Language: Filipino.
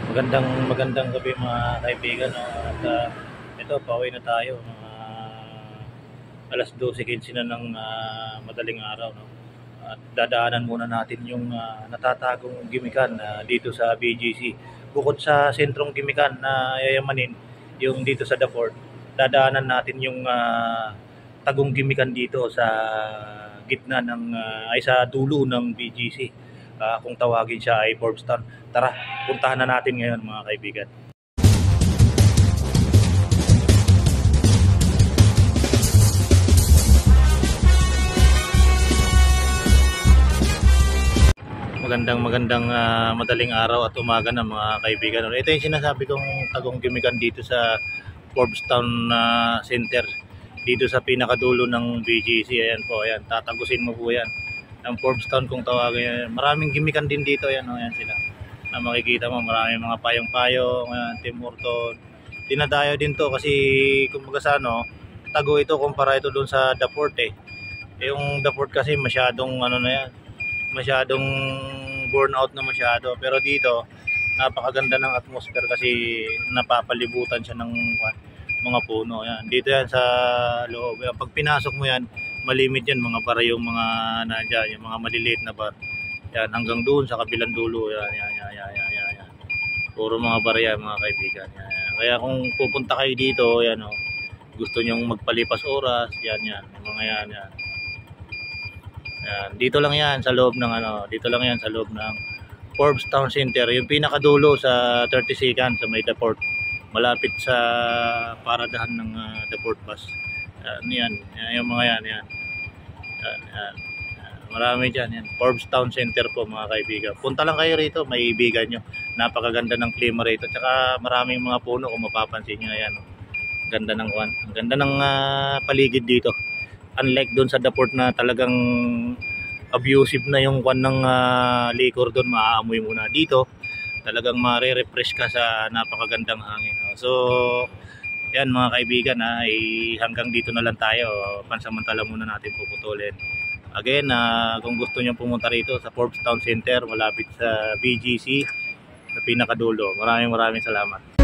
Magandang gabi mga kaibigan, no? At ito, pauwi na tayo. Alas 12:15 na ng madaling araw. No? At dadaanan muna natin yung natatagong gimikan dito sa BGC. Bukod sa sentrong gimikan na yayamanin, yung dito sa Daport, dadaanan natin yung tagong gimikan dito sa gitna ng ay sa dulo ng BGC. Kung tawagin siya ay Forbes Town. Tara, puntahan na natin ngayon mga kaibigan. Magandang madaling araw at umaga na mga kaibigan. Ito yung sinasabi kong tagong gimikan dito sa Forbes Town Center. Dito sa pinakadulo ng BGC. Ayan po, ayan. Tatagusin mo po yan. Ang Forbes Town kung tawagin yan. Maraming gimikan din dito. Ayan, ayan sila. Na makikita mo, maraming mga payong-payong, Tim Horton. Dinadayo din to kasi kumbaga sa tago ito kumpara ito doon sa Daport eh. Yung Daport kasi masyadong masyadong burnout na masyado, pero dito napakaganda ng atmosphere kasi napapalibutan siya ng mga puno. Yan, dito yan sa loob. Yan, pag pinasok mo yan, malimit yan, mga bar yung mga nandiyan, yung mga maliliit na bar. Yan, hanggang doon sa kabilang dulo. Yan. Puro mga bar yan mga kaibigan. Yan. Kaya kung pupunta kayo dito, yan gusto nyong magpalipas oras, yan, mga yan. Yan, dito lang yan sa loob ng dito lang yan sa loob ng Forbes Town Center, yung pinakadulo sa 32nd sa may Daport, malapit sa paradahan ng Daport bus. Yan, yung mga yan. Marami dyan yan. Forbes Town Center po mga kaibigan. Punta lang kayo rito, may ibigan nyo. Napakaganda ng klima rito. Tsaka maraming mga puno kung mapapansin nyo. Ayan, ganda ng ang ganda ng paligid dito. Unlike doon sa Daport na talagang abusive na yung ng liquor doon, maaamoy muna. Dito talagang mare-refresh ka sa napakagandang hangin. So yan mga kaibigan, hanggang dito na lang tayo. Pansamantala muna natin puputulin. Again, kung gusto nyo pumunta rito sa Forbes Town Center, malapit sa BGC, sa pinakadulo. Maraming salamat.